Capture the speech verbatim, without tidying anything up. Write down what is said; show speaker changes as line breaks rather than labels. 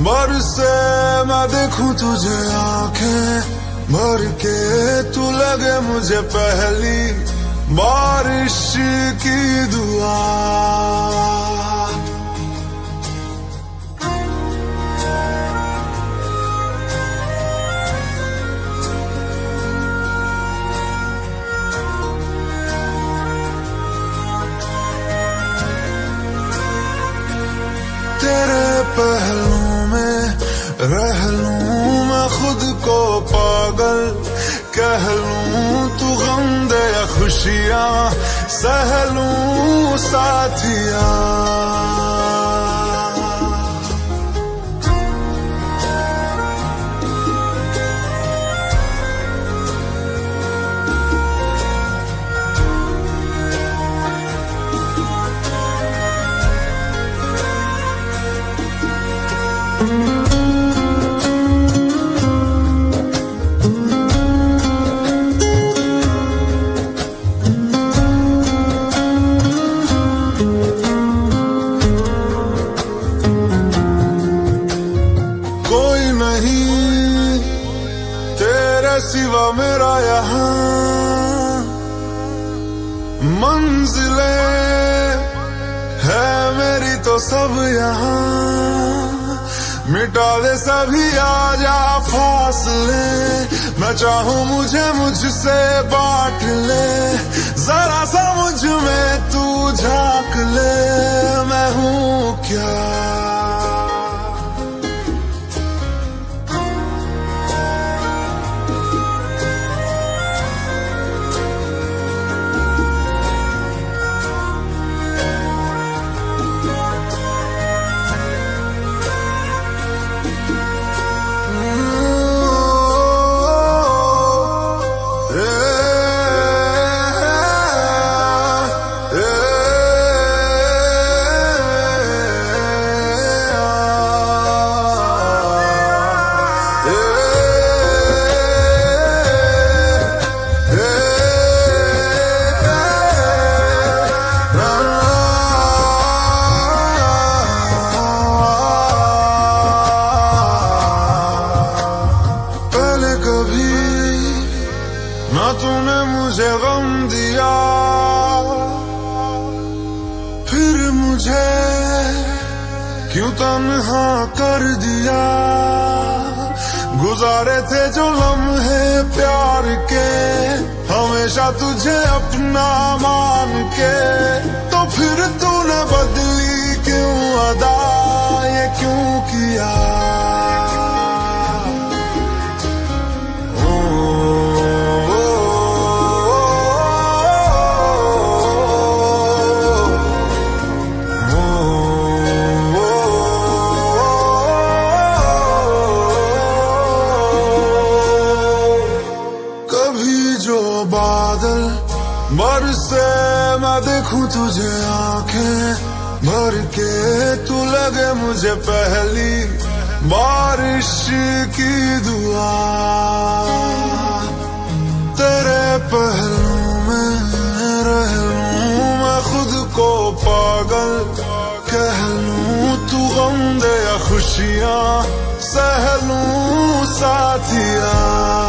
बरसे मैं देखूं तुझे आंखें भर के, तू लगे मुझे पहली बारिश की दुआ। तेरे पहलू में रह लूं मैं खुद को पागल, कह लूं तू गम दे या खुशियां सह लूं साथिया। कोई नहीं तेरे सिवा मेरा यहाँ, मंजिलें है मेरी तो सब यहाँ। मिटा दे सभी आजा फासले, मैं चाहूं मुझे मुझसे बांट ले। जरा सा मुझ में तू झांक ले, मैं हूँ क्या। ना तूने मुझे गम दिया, फिर मुझे क्यों तन्हा कर दिया। गुजारे थे जो लम्हे प्यार के, हमेशा तुझे अपना मान के, तो फिर तूने बदली क्यों अदा, ये क्यों किया। बादल बरसे मैं देखूं तुझे आंखें भर के, तू लगे मुझे पहली बारिश की दुआ। तेरे पहलू में रह लूं मैं खुद को पागल, कह लूं तू गम दे या खुशियां सह लूं साथिया।